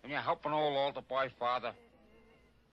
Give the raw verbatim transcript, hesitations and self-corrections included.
Can you help an old altar boy, Father?